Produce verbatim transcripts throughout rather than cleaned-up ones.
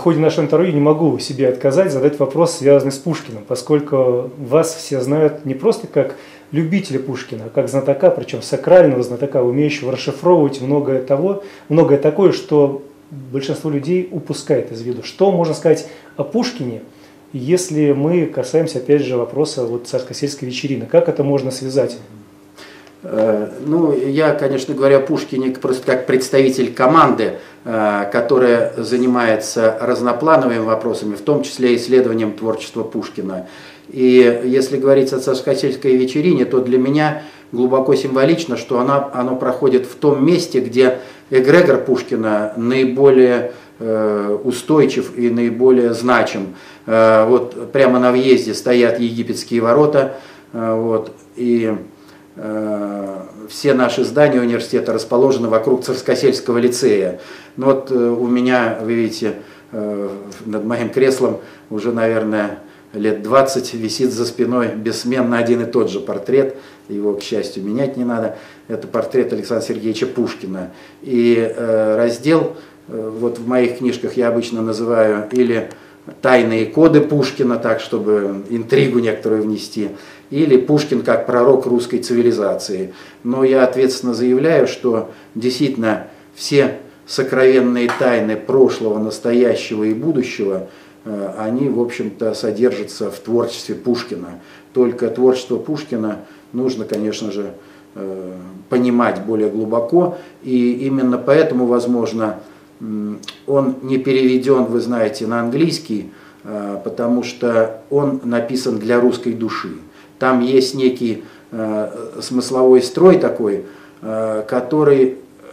ходе нашего интервью не могу себе отказать задать вопрос, связанный с Пушкиным, поскольку вас все знают не просто как любителя Пушкина, а как знатока, причем сакрального знатока, умеющего расшифровывать многое того, многое такое, что большинство людей упускает из виду. Что можно сказать о Пушкине, если мы касаемся, опять же, вопроса вот царско-сельской вечерины? Как это можно связать? Ну, я, конечно, говорю о Пушкине просто как представитель команды, которая занимается разноплановыми вопросами, в том числе исследованием творчества Пушкина. И если говорить о царско-сельской вечерине, то для меня глубоко символично, что она, оно проходит в том месте, где эгрегор Пушкина наиболее э, устойчив и наиболее значим. Э, вот прямо на въезде стоят египетские ворота, э, вот, и э, все наши здания университета расположены вокруг Царскосельского лицея. Ну вот э, у меня, вы видите, э, над моим креслом уже, наверное, лет двадцать висит за спиной бессменно один и тот же портрет, его, к счастью, менять не надо. Это портрет Александра Сергеевича Пушкина. И э, раздел, э, вот в моих книжках я обычно называю или «Тайные коды Пушкина», так, чтобы интригу некоторую внести, или «Пушкин как пророк русской цивилизации». Но я ответственно заявляю, что действительно все сокровенные тайны прошлого, настоящего и будущего, они, в общем-то, содержатся в творчестве Пушкина. Только творчество Пушкина нужно, конечно же, понимать более глубоко, и именно поэтому, возможно, он не переведен, вы знаете, на английский, потому что он написан для русской души. Там есть некий смысловой строй такой, который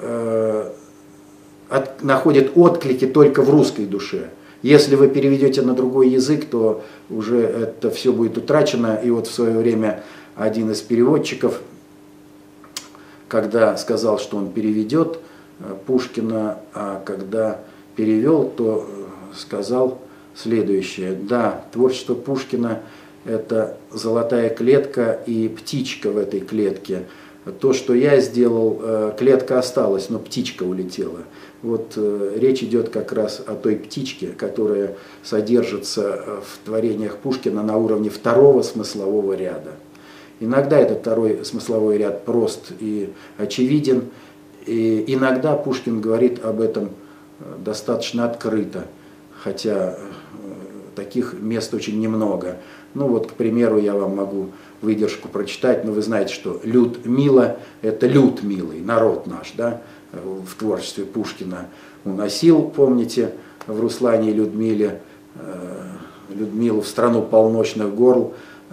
находит отклики только в русской душе. Если вы переведете на другой язык, то уже это все будет утрачено. И вот в свое время один из переводчиков, когда сказал, что он переведет Пушкина, а когда перевел, то сказал следующее. Да, творчество Пушкина – это золотая клетка и птичка в этой клетке. То, что я сделал, клетка осталась, но птичка улетела. Вот э, речь идет как раз о той птичке, которая содержится в творениях Пушкина на уровне второго смыслового ряда. Иногда этот второй смысловой ряд прост и очевиден, и иногда Пушкин говорит об этом достаточно открыто, хотя таких мест очень немного. Ну вот, к примеру, я вам могу выдержку прочитать, но вы знаете, что Людмила – это люд милый, народ наш, да? В творчестве Пушкина уносил, помните, в Руслане и Людмиле, Людмилу в страну полночных горл,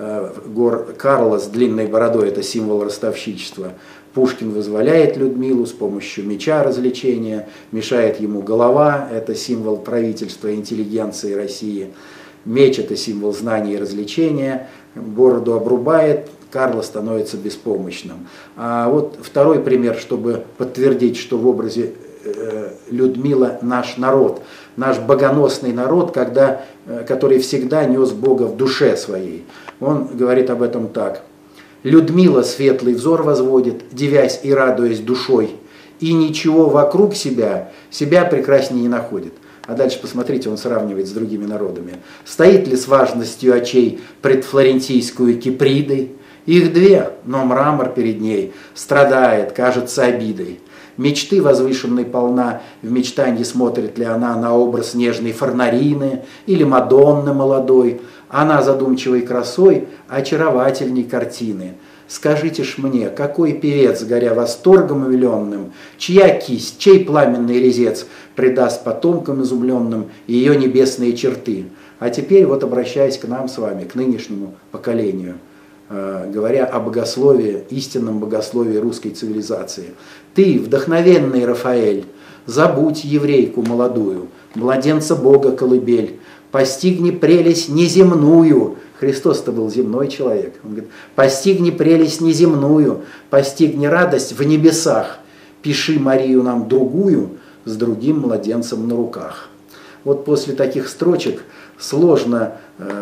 гор Карла с длинной бородой, это символ ростовщичества. Пушкин вызволяет Людмилу с помощью меча развлечения, мешает ему голова, это символ правительства и интеллигенции России. Меч – это символ знания и развлечения, бороду обрубает, Карло становится беспомощным. А вот второй пример, чтобы подтвердить, что в образе э, Людмила наш народ, наш богоносный народ, когда, э, который всегда нес Бога в душе своей. Он говорит об этом так. «Людмила светлый взор возводит, дивясь и радуясь душой, и ничего вокруг себя, себя прекраснее не находит». А дальше посмотрите, он сравнивает с другими народами. «Стоит ли с важностью очей пред флорентийскую Кипридой? Их две, но мрамор перед ней страдает, кажется, обидой. Мечты возвышенной полна, в мечтанье смотрит ли она на образ нежной Форнарины или Мадонны молодой, она задумчивой красой очаровательней картины. Скажите ж мне, какой певец, горя восторгом умиленным, чья кисть, чей пламенный резец придаст потомкам изумленным ее небесные черты? А теперь вот обращаясь к нам с вами, к нынешнему поколению, говоря о богословии, истинном богословии русской цивилизации. Ты, вдохновенный Рафаэль, забудь еврейку молодую, младенца Бога колыбель, постигни прелесть неземную. Христос-то был земной человек. Он говорит, постигни прелесть неземную, постигни радость в небесах, пиши Марию нам другую с другим младенцем на руках. Вот после таких строчек сложно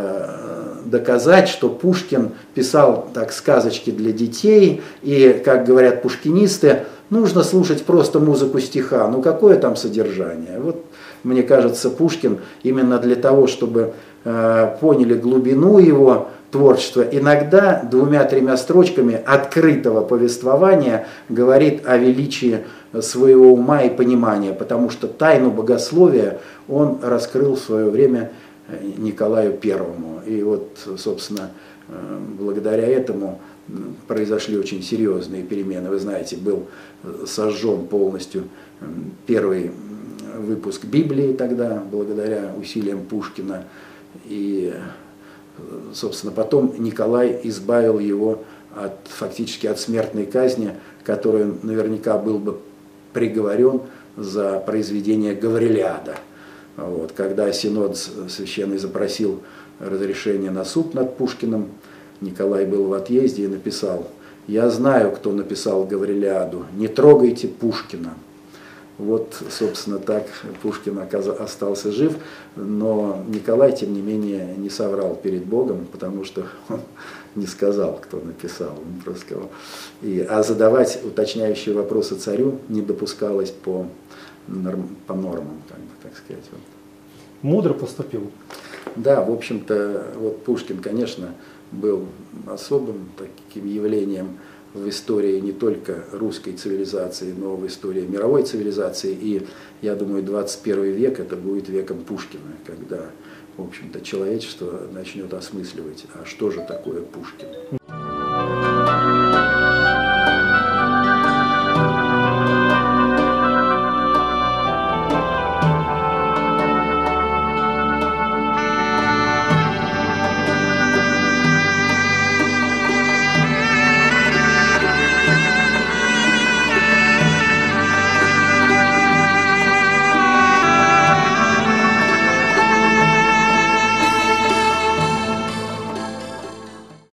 э, доказать, что Пушкин писал так сказочки для детей, и, как говорят пушкинисты, нужно слушать просто музыку стиха, ну какое там содержание? Вот мне кажется, Пушкин именно для того, чтобы э, поняли глубину его творчества, иногда двумя-тремя строчками открытого повествования говорит о величии своего ума и понимания, потому что тайну богословия он раскрыл в свое время Николаю Первому. И вот, собственно, благодаря этому произошли очень серьезные перемены. Вы знаете, был сожжен полностью первый выпуск Библии тогда, благодаря усилиям Пушкина. И, собственно, потом Николай избавил его от, фактически от смертной казни, которой наверняка был бы приговорен за произведение Гаврилиада. Вот, когда Синод священный запросил разрешение на суд над Пушкиным, Николай был в отъезде и написал: «Я знаю, кто написал Гаврилиаду, не трогайте Пушкина». Вот, собственно, так Пушкин остался жив, но Николай, тем не менее, не соврал перед Богом, потому что он не сказал, кто написал, он просто сказал. И, а задавать уточняющие вопросы царю не допускалось по, норм, по нормам, как бы, так сказать. Вот. Мудро поступил. Да, в общем-то, вот Пушкин, конечно, был особым таким явлением в истории не только русской цивилизации, но в истории мировой цивилизации. И я думаю, двадцать первый век это будет веком Пушкина, когда, в общем-то, человечество начнет осмысливать, а что же такое Пушкин.